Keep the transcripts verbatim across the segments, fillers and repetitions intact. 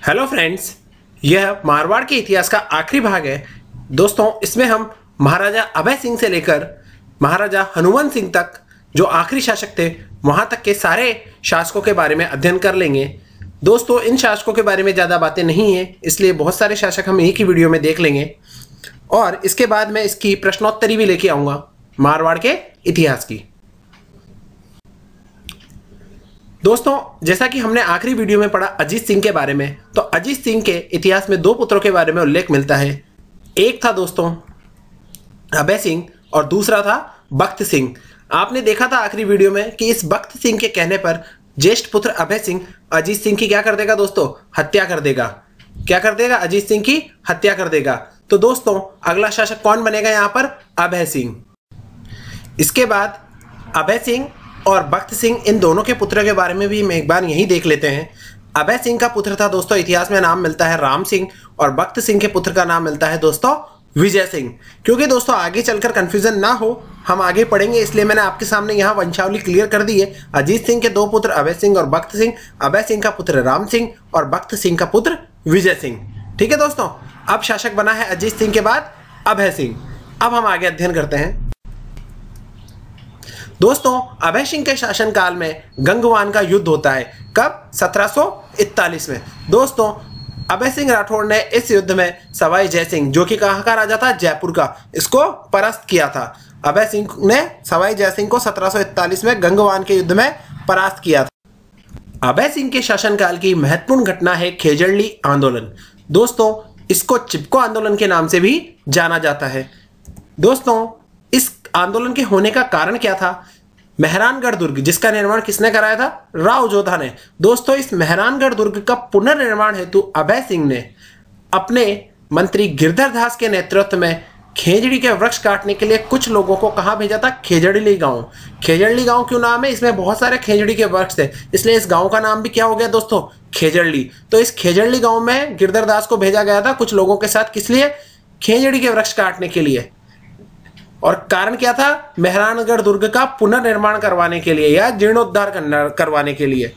Hello friends, यह मारवाड़ के इतिहास का आखिरी भाग है। दोस्तों, इसमें हम महाराजा अभय सिंह से लेकर महाराजा हनुमान सिंह तक, जो आखिरी शासक थे, वहां तक के सारे शासकों के बारे में अध्ययन कर लेंगे। दोस्तों, इन शासकों के बारे में ज़्यादा बातें नहीं है, इसलिए बहुत सारे शासक हम एक ही वीडियो में देख लेंगे। और इसके बाद मैं इसकी प्रश्नोत्तरी भी लेके आऊँगा मारवाड़ के इतिहास की। दोस्तों, जैसा कि हमने आखिरी वीडियो में पढ़ा अजीत सिंह के बारे में, तो अजीत सिंह के इतिहास में दो पुत्रों के बारे में उल्लेख मिलता है। एक था दोस्तों अभय सिंह और दूसरा था बख्त सिंह। आपने देखा था आखिरी वीडियो में कि इस बख्त सिंह के कहने पर ज्येष्ठ पुत्र अभय सिंह अजीत सिंह की क्या कर देगा दोस्तों? हत्या कर देगा। क्या कर देगा? अजीत सिंह की हत्या कर देगा। तो दोस्तों, अगला शासक कौन बनेगा यहाँ पर? अभय सिंह। इसके बाद अभय सिंह और बख्त सिंह, इन दोनों के पुत्र के बारे में भी हम एक बार यही देख लेते हैं। अभय सिंह का पुत्र था दोस्तों, इतिहास में नाम मिलता है राम सिंह, और बख्त सिंह के पुत्र का नाम मिलता है दोस्तों विजय सिंह। क्योंकि दोस्तों आगे चलकर कंफ्यूजन ना हो, हम आगे पढ़ेंगे, इसलिए मैंने आपके सामने यहाँ वंशावली क्लियर कर दी है। अजीत सिंह के दो पुत्र अभय सिंह और बख्त सिंह, अभय सिंह का पुत्र राम सिंह और बख्त सिंह का पुत्र विजय सिंह। ठीक है दोस्तों, अब शासक बना है अजीत सिंह के बाद अभय सिंह। अब हम आगे अध्ययन करते हैं। दोस्तों, अभय सिंह के शासनकाल में गंगवान का युद्ध होता है। कब? सत्रह सौ इकतालीस में। दोस्तों, अभय सिंह राठौड़ ने इस युद्ध में सवाई जय सिंह, जो कि कहाँ का राजा था? जयपुर का, इसको परास्त किया था। अभय सिंह ने सवाई जय सिंह को सत्रह सौ इकतालीस में गंगवान के युद्ध में परास्त किया था। अभय सिंह के शासनकाल की महत्वपूर्ण घटना है खेजड़ली आंदोलन। दोस्तों, इसको चिपको आंदोलन के नाम से भी जाना जाता है। दोस्तों, इस आंदोलन के होने का कारण क्या था? मेहरानगढ़ दुर्ग, जिसका निर्माण किसने कराया था? राव जोधा ने। दोस्तों, इस मेहरानगढ़ दुर्ग का पुनर्निर्माण हेतु अभय सिंह ने अपने मंत्री गिरधर दास के नेतृत्व में खेजड़ी के वृक्ष काटने के लिए कुछ लोगों को कहाँ भेजा था? खेजड़ली गांव। खेजड़ली गांव क्यों नाम है? इसमें बहुत सारे खेजड़ी के वृक्ष थे, इसलिए इस गांव का नाम भी क्या हो गया दोस्तों? खेजड़ली। तो इस खेजड़ली गांव में गिरधर दास को भेजा गया था कुछ लोगों के साथ। किस लिए? खेजड़ी के वृक्ष काटने के लिए। और कारण क्या था? मेहरानगढ़ दुर्ग का पुनर्निर्माण करवाने के लिए या जीर्णोद्धार करवाने के लिए।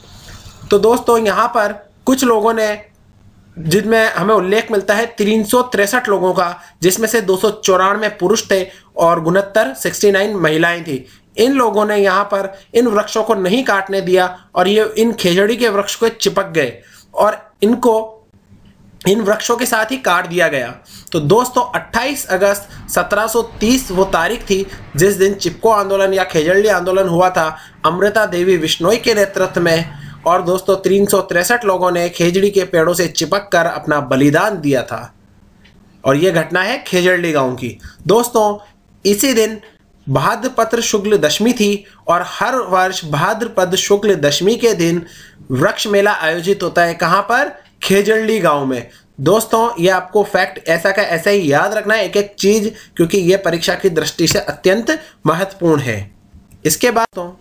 तो दोस्तों, यहाँ पर कुछ लोगों ने, जिनमें हमें उल्लेख मिलता है तीन सौ तिरसठ लोगों का, जिसमें से दो सौ चौरानवे पुरुष थे और उनहत्तर सिक्सटी नाइन महिलाएं थी। इन लोगों ने यहाँ पर इन वृक्षों को नहीं काटने दिया और ये इन खेजड़ी के वृक्ष को चिपक गए और इनको इन वृक्षों के साथ ही काट दिया गया। तो दोस्तों, अट्ठाईस अगस्त सत्रह सौ तीस वो तारीख थी जिस दिन चिपको आंदोलन या खेजड़ली आंदोलन हुआ था अमृता देवी बिश्नोई के नेतृत्व में। और दोस्तों, तीन सौ तिरसठ लोगों ने खेजड़ी के पेड़ों से चिपक कर अपना बलिदान दिया था। और यह घटना है खेजड़ली गांव की। दोस्तों, इसी दिन भाद्रपद शुक्ल दशमी थी और हर वर्ष भाद्रपद शुक्ल दशमी के दिन वृक्ष मेला आयोजित होता है। कहाँ पर? खेजड़ली गांव में। दोस्तों, ये आपको फैक्ट ऐसा का ऐसा ही याद रखना है, एक एक चीज, क्योंकि ये परीक्षा की दृष्टि से अत्यंत महत्वपूर्ण है। इसके बाद तो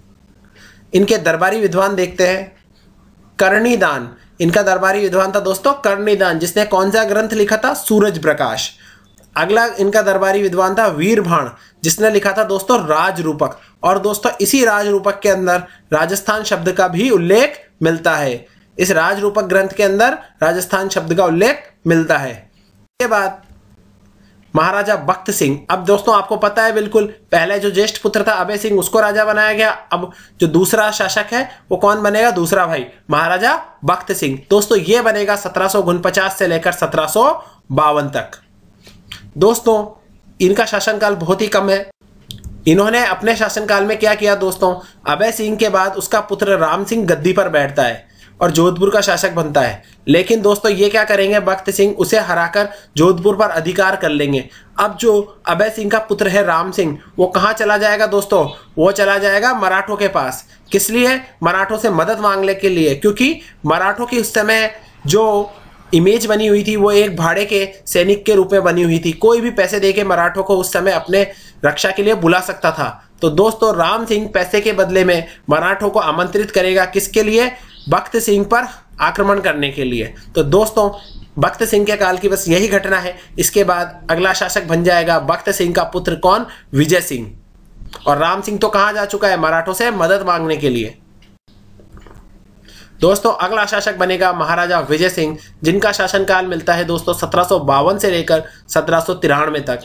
इनके दरबारी विद्वान देखते हैं। कर्णिदान, इनका दरबारी विद्वान था दोस्तों कर्णिदान, जिसने कौन सा ग्रंथ लिखा था? सूरज प्रकाश। अगला इनका दरबारी विद्वान था वीरभाण, जिसने लिखा था दोस्तों राजरूपक। और दोस्तों, इसी राजरूपक के अंदर राजस्थान शब्द का भी उल्लेख मिलता है। इस राजरूपक ग्रंथ के अंदर राजस्थान शब्द का उल्लेख मिलता है। इसके बाद महाराजा बख्त सिंह। अब दोस्तों, आपको पता है बिल्कुल, पहले जो ज्येष्ठ पुत्र था अभय सिंह, उसको राजा बनाया गया। अब जो दूसरा शासक है वो कौन बनेगा? दूसरा भाई महाराजा बख्त सिंह। दोस्तों, ये बनेगा सत्रह सौ उनपचास से लेकर सत्रह सौ बावन तक। दोस्तों, इनका शासनकाल बहुत ही कम है। इन्होंने अपने शासनकाल में क्या किया दोस्तों? अभय सिंह के बाद उसका पुत्र राम सिंह गद्दी पर बैठता है और जोधपुर का शासक बनता है। लेकिन दोस्तों, ये क्या करेंगे? बख्त सिंह उसे हराकर जोधपुर पर अधिकार कर लेंगे। अब जो अभय सिंह का पुत्र है राम सिंह, वो कहाँ चला जाएगा दोस्तों? वो चला जाएगा मराठों के पास। किस लिए? मराठों से मदद मांगने के लिए, क्योंकि मराठों की उस समय जो इमेज बनी हुई थी वो एक भाड़े के सैनिक के रूप में बनी हुई थी। कोई भी पैसे देके मराठों को उस समय अपने रक्षा के लिए बुला सकता था। तो दोस्तों, राम सिंह पैसे के बदले में मराठों को आमंत्रित करेगा। किसके लिए? बख्त सिंह पर आक्रमण करने के लिए। तो दोस्तों, बख्त सिंह के काल की बस यही घटना है। इसके बाद अगला शासक बन जाएगा बख्त सिंह का पुत्र कौन? विजय सिंह। और राम सिंह तो कहाँ जा चुका है? मराठों से मदद मांगने के लिए। दोस्तों अगला शासक बनेगा महाराजा विजय सिंह, जिनका शासनकाल मिलता है दोस्तों सत्रह सौ बावन से लेकर सत्रह सौ तिरानवे तक।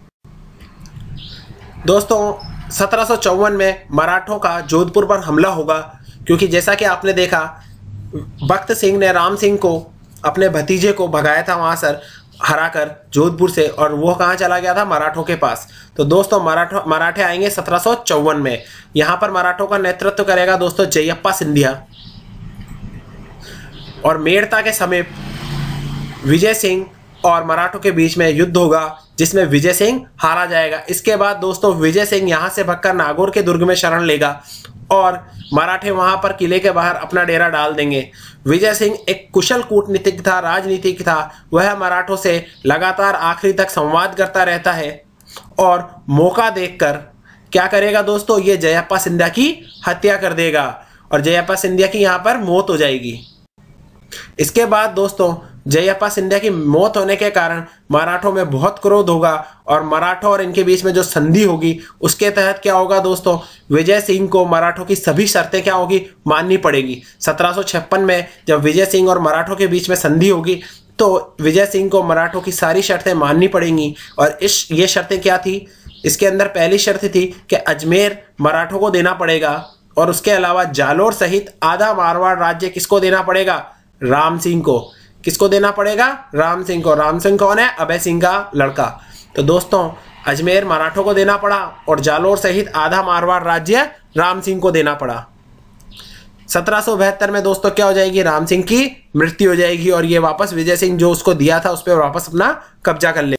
दोस्तों सत्रह सौ चौवन में मराठों का जोधपुर पर हमला होगा, क्योंकि जैसा कि आपने देखा बख्त सिंह ने राम सिंह को, अपने भतीजे को भगाया था वहां से हराकर जोधपुर से, और वो कहाँ चला गया था, मराठों के पास। तो दोस्तों मराठा मराठे आएंगे सत्रह सौ चौवन में। यहाँ पर मराठों का नेतृत्व करेगा दोस्तों जयप्पा सिंधिया, और मेड़ता के समीप विजय सिंह और मराठों के बीच में युद्ध होगा, जिसमें विजय सिंह हारा जाएगा। इसके बाद दोस्तों विजय सिंह यहाँ से भगकर नागौर के दुर्ग में शरण लेगा और मराठे वहां पर किले के बाहर अपना डेरा डाल देंगे। विजय सिंह एक कुशल कूटनीतिक था, राजनीतिक था। वह मराठों से लगातार आखिरी तक संवाद करता रहता है और मौका देखकर क्या करेगा दोस्तों, ये जयप्पा सिंधिया की हत्या कर देगा और जयप्पा सिंधिया की यहाँ पर मौत हो जाएगी। इसके बाद दोस्तों जयप्पा सिंधिया की मौत होने के कारण मराठों में बहुत क्रोध होगा और मराठों और इनके बीच में जो संधि होगी उसके तहत क्या होगा दोस्तों, विजय सिंह को मराठों की सभी शर्तें क्या होगी, माननी पड़ेगी। सत्रह सौ छप्पन में जब विजय सिंह और मराठों के बीच में संधि होगी तो विजय सिंह को मराठों की सारी शर्तें माननी पड़ेंगी। और इस ये शर्तें क्या थी, इसके अंदर पहली शर्त थी कि अजमेर मराठों को देना पड़ेगा और उसके अलावा जालोर सहित आधा मारवाड़ राज्य किसको देना पड़ेगा, राम सिंह को। किसको देना पड़ेगा, राम सिंह को। राम सिंह कौन है, अभय सिंह का लड़का। तो दोस्तों अजमेर मराठों को देना पड़ा और जालोर सहित आधा मारवाड़ राज्य राम सिंह को देना पड़ा। सत्रह सौ बहत्तर में दोस्तों क्या हो जाएगी, राम सिंह की मृत्यु हो जाएगी और ये वापस विजय सिंह जो उसको दिया था उस पर वापस अपना कब्जा कर ले।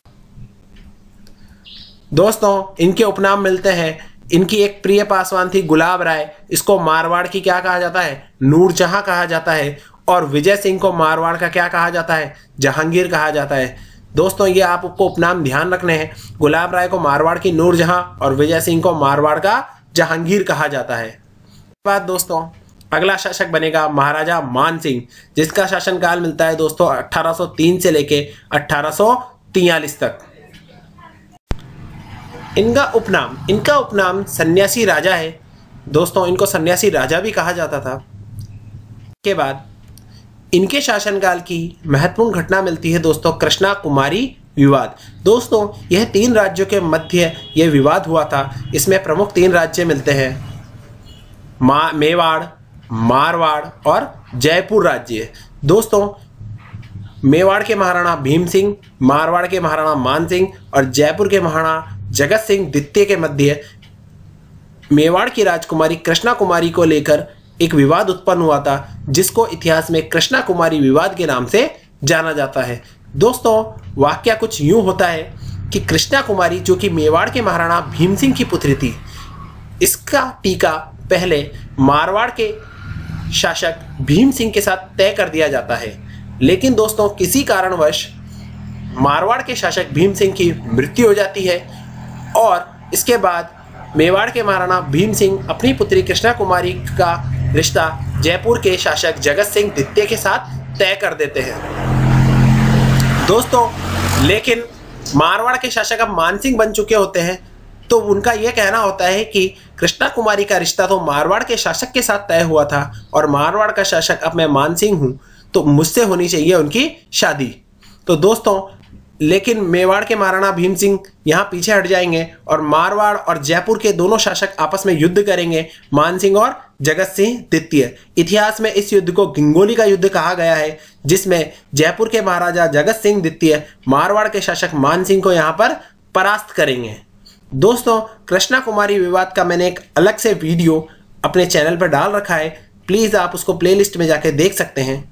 दोस्तों इनके उपनाम मिलते हैं। इनकी एक प्रिय पासवान थी गुलाब राय, इसको मारवाड़ की क्या कहा जाता है, नूरजहां कहा जाता है। और विजय सिंह को मारवाड़ का क्या कहा जाता है, जहांगीर कहा जाता है। दोस्तों ये आपको उपनाम ध्यान रखने हैं। गुलाब राय को मारवाड़ की नूरजहां और विजय सिंह को मारवाड़ का जहांगीर कहा जाता है। बाद दोस्तों अगला शासक बनेगा महाराजा मान सिंह, जिसका शासनकाल मिलता है दोस्तों अठारह सौ तीन से लेके अठारह सौ तियालीस तक। इनका उपनाम इनका उपनाम सन्यासी राजा है। दोस्तों इनको सन्यासी राजा भी कहा जाता था। के बाद इनके शासनकाल की महत्वपूर्ण घटना मिलती है दोस्तों कृष्णा कुमारी विवाद। दोस्तों यह तीन राज्यों के मध्य यह विवाद हुआ था। इसमें प्रमुख तीन राज्य मिलते हैं, मा मेवाड़, मारवाड़ और जयपुर राज्य। दोस्तों मेवाड़ के महाराणा भीम सिंह, मारवाड़ के महाराणा मान सिंह और जयपुर के महाराणा जगत सिंह द्वितीय के मध्य मेवाड़ की राजकुमारी कृष्णा कुमारी को लेकर एक विवाद उत्पन्न हुआ था, जिसको इतिहास में कृष्णा कुमारी विवाद के नाम से जाना जाता है। दोस्तों वाकया कुछ यूं होता है कि कृष्णा कुमारी जो कि मेवाड़ के महाराणा भीम सिंह की पुत्री थी, इसका टीका पहले मारवाड़ के शासक भीम सिंह के साथ तय कर दिया जाता है। लेकिन दोस्तों किसी कारणवश मारवाड़ के शासक भीम सिंह की मृत्यु हो जाती है और इसके बाद मेवाड़ के महाराणा भीम सिंह अपनी पुत्री कृष्णा कुमारी का रिश्ता जयपुर के शासक जगत सिंह द्वितीय के साथ तय कर देते हैं। दोस्तों लेकिन मारवाड़ के शासक अब मान सिंह बन चुके होते हैं, तो उनका यह कहना होता है कि कृष्णा कुमारी का रिश्ता तो मारवाड़ के शासक के साथ तय हुआ था और मारवाड़ का शासक अब मैं मान सिंह हूं, तो मुझसे होनी चाहिए उनकी शादी। तो दोस्तों लेकिन मेवाड़ के महाराणा भीम सिंह यहाँ पीछे हट जाएंगे और मारवाड़ और जयपुर के दोनों शासक आपस में युद्ध करेंगे, मान सिंह और जगत सिंह द्वितीय। इतिहास में इस युद्ध को गिंगोली का युद्ध कहा गया है, जिसमें जयपुर के महाराजा जगत सिंह द्वितीय मारवाड़ के शासक मान सिंह को यहाँ पर परास्त करेंगे। दोस्तों कृष्णा कुमारी विवाद का मैंने एक अलग से वीडियो अपने चैनल पर डाल रखा है, प्लीज आप उसको प्लेलिस्ट में जाके देख सकते हैं।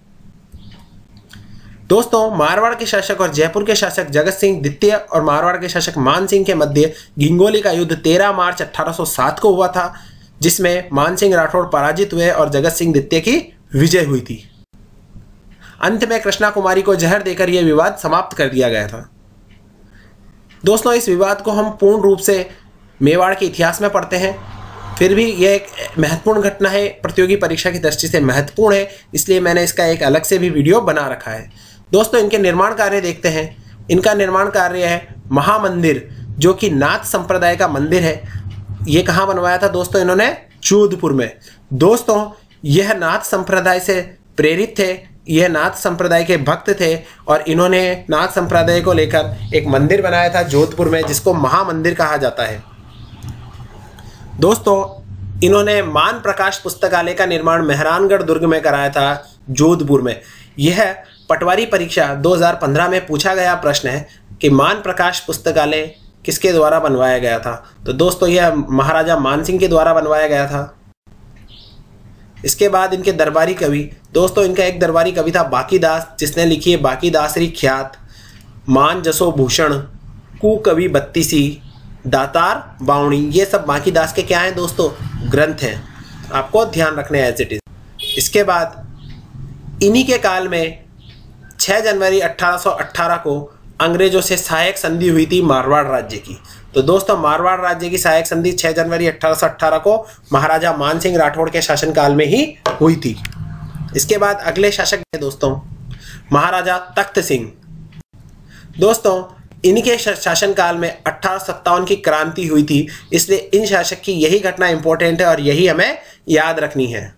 दोस्तों मारवाड़ के शासक और जयपुर के शासक जगत सिंह द्वितीय और मारवाड़ के शासक मान सिंह के मध्य गिंगोली का युद्ध तेरह मार्च अठारह सौ सात को हुआ था, जिसमें मान सिंह राठौड़ पराजित हुए और जगत सिंह द्वितीय की विजय हुई थी। अंत में कृष्णा कुमारी को जहर देकर यह विवाद समाप्त कर दिया गया था। दोस्तों इस विवाद को हम पूर्ण रूप से मेवाड़ के इतिहास में पढ़ते हैं, फिर भी यह एक महत्वपूर्ण घटना है, प्रतियोगी परीक्षा की दृष्टि से महत्वपूर्ण है, इसलिए मैंने इसका एक अलग से भी वीडियो बना रखा है। दोस्तों इनके निर्माण कार्य देखते हैं। इनका निर्माण कार्य है महामंदिर, जो कि नाथ संप्रदाय का मंदिर है। ये कहाँ बनवाया था दोस्तों, इन्होंने जोधपुर में। दोस्तों यह नाथ संप्रदाय से प्रेरित थे, यह नाथ संप्रदाय के भक्त थे और इन्होंने नाथ संप्रदाय को लेकर एक मंदिर बनाया था जोधपुर में, जिसको महामंदिर कहा जाता है। दोस्तों, इन्होंने मान प्रकाश पुस्तकालय का निर्माण मेहरानगढ़ दुर्ग में कराया था, जोधपुर में। यह पटवारी परीक्षा दो हज़ार पंद्रह में पूछा गया प्रश्न है कि मान प्रकाश पुस्तकालय किसके द्वारा बनवाया गया था। तो दोस्तों, यह महाराजा मानसिंह के द्वारा बनवाया गया था। इसके बाद इनके दरबारी कवि, दोस्तों इनका एक दरबारी कवि था बाकीदास, जिसने लिखी है बाकीदासरी ख्यात, मान जसो भूषण, कु कवि बत्तीसी, दातार बावणी। ये सब बाकीदास के क्या हैं दोस्तों, ग्रंथ हैं, आपको ध्यान रखने एज इट इज। इसके बाद इन्हीं के काल में छह जनवरी अठारह सौ अठारह को अंग्रेजों से सहायक संधि हुई थी मारवाड़ राज्य की। तो दोस्तों, मारवाड़ राज्य की सहायक संधि छह जनवरी अठारह सौ अठारह को महाराजा मानसिंह राठौड़ के शासनकाल में ही हुई थी। इसके बाद अगले शासक हैं दोस्तों महाराजा तख्त सिंह। दोस्तों, इनके शासनकाल में अठारह सौ सत्तावन की क्रांति हुई थी, इसलिए इन शासक की यही घटना इंपॉर्टेंट है और यही हमें याद रखनी है।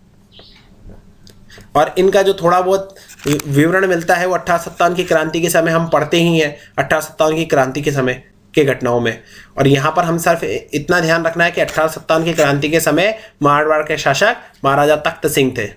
और इनका जो थोड़ा बहुत विवरण मिलता है वो अठारह सौ सत्तावन की क्रांति के समय हम पढ़ते ही हैं, अठारह सौ सत्तावन की क्रांति के समय के घटनाओं में। और यहाँ पर हम सिर्फ इतना ध्यान रखना है कि अठारह सौ सत्तावन की क्रांति के समय मारवाड़ के शासक महाराजा तख्त सिंह थे।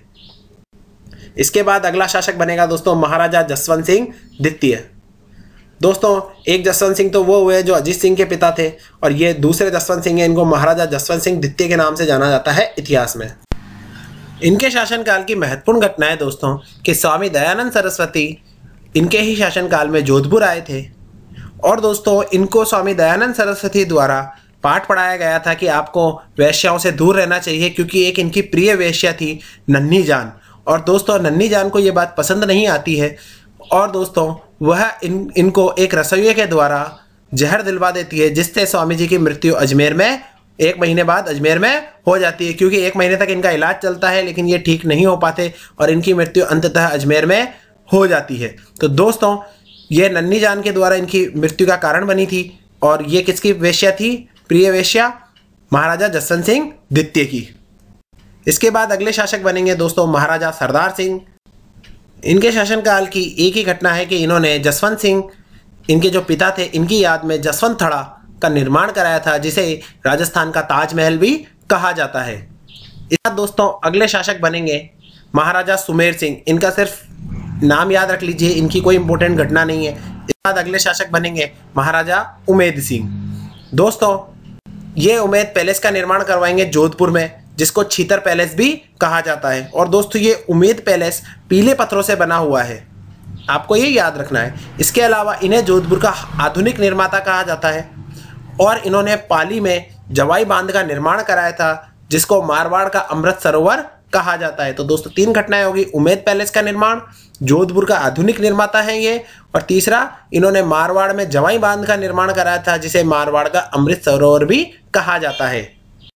इसके बाद अगला शासक बनेगा दोस्तों महाराजा जसवंत सिंह द्वितीय। दोस्तों, एक जसवंत सिंह तो वो हुए जो अजीत सिंह के पिता थे, और ये दूसरे जसवंत सिंह हैं, इनको महाराजा जसवंत सिंह द्वितीय के नाम से जाना जाता है इतिहास में। इनके शासनकाल की महत्वपूर्ण घटनाएं दोस्तों कि स्वामी दयानंद सरस्वती इनके ही शासनकाल में जोधपुर आए थे, और दोस्तों इनको स्वामी दयानंद सरस्वती द्वारा पाठ पढ़ाया गया था कि आपको वेश्याओं से दूर रहना चाहिए, क्योंकि एक इनकी प्रिय वेश्या थी नन्ही जान। और दोस्तों, नन्ही जान को ये बात पसंद नहीं आती है, और दोस्तों वह इन इनको एक रसोइये के द्वारा जहर दिलवा देती है, जिससे स्वामी जी की मृत्यु अजमेर में एक महीने बाद अजमेर में हो जाती है। क्योंकि एक महीने तक इनका इलाज चलता है लेकिन ये ठीक नहीं हो पाते और इनकी मृत्यु अंततः अजमेर में हो जाती है। तो दोस्तों, ये नन्ही जान के द्वारा इनकी मृत्यु का कारण बनी थी, और ये किसकी वेश्या थी, प्रिय वेश्या महाराजा जसवंत सिंह द्वितीय की। इसके बाद अगले शासक बनेंगे दोस्तों महाराजा सरदार सिंह। इनके शासनकाल की एक ही घटना है कि इन्होंने जसवंत सिंह, इनके जो पिता थे, इनकी याद में जसवंत थड़ा का निर्माण कराया था, जिसे राजस्थान का ताजमहल भी कहा जाता है। इसके बाद दोस्तों अगले शासक बनेंगे महाराजा सुमेर सिंह। इनका सिर्फ नाम याद रख लीजिए, इनकी कोई इंपॉर्टेंट घटना नहीं है। इसके बाद अगले शासक बनेंगे महाराजा उमेद सिंह। दोस्तों, ये उमेद पैलेस का निर्माण करवाएंगे जोधपुर में, जिसको छीतर पैलेस भी कहा जाता है। और दोस्तों, ये उमेद पैलेस पीले पत्थरों से बना हुआ है, आपको ये याद रखना है। इसके अलावा इन्हें जोधपुर का आधुनिक निर्माता कहा जाता है, और इन्होंने पाली में जवाई बांध का निर्माण कराया था, जिसको मारवाड़ का अमृत सरोवर कहा जाता है। तो दोस्तों, तीन घटनाएं होगी, उमेद पैलेस का निर्माण, जोधपुर का आधुनिक निर्माता है ये, और तीसरा इन्होंने मारवाड़ में जवाई बांध का निर्माण कराया था, जिसे मारवाड़ का अमृत सरोवर भी कहा जाता है।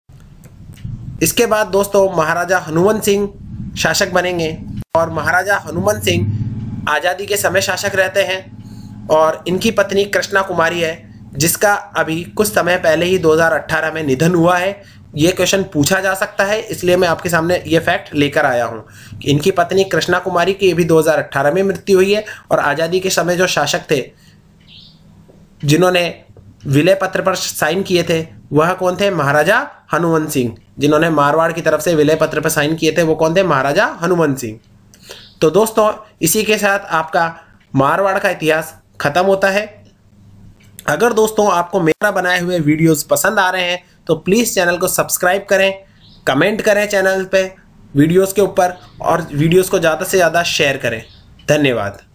इसके बाद दोस्तों महाराजा हनुमंत सिंह शासक बनेंगे, और महाराजा हनुमंत सिंह आज़ादी के समय शासक रहते हैं, और इनकी पत्नी कृष्णा कुमारी है, जिसका अभी कुछ समय पहले ही दो हज़ार अठारह में निधन हुआ है। ये क्वेश्चन पूछा जा सकता है, इसलिए मैं आपके सामने ये फैक्ट लेकर आया हूँ कि इनकी पत्नी कृष्णा कुमारी की भी दो हज़ार अठारह में मृत्यु हुई है। और आज़ादी के समय जो शासक थे जिन्होंने विलय पत्र पर साइन किए थे, वह कौन थे, महाराजा हनुमंत सिंह। जिन्होंने मारवाड़ की तरफ से विलय पत्र पर साइन किए थे वो कौन थे, महाराजा हनुमंत सिंह। तो दोस्तों, इसी के साथ आपका मारवाड़ का इतिहास खत्म होता है। अगर दोस्तों आपको मेरा बनाए हुए वीडियोस पसंद आ रहे हैं तो प्लीज़ चैनल को सब्सक्राइब करें, कमेंट करें चैनल पे वीडियोस के ऊपर, और वीडियोस को ज़्यादा से ज़्यादा शेयर करें। धन्यवाद।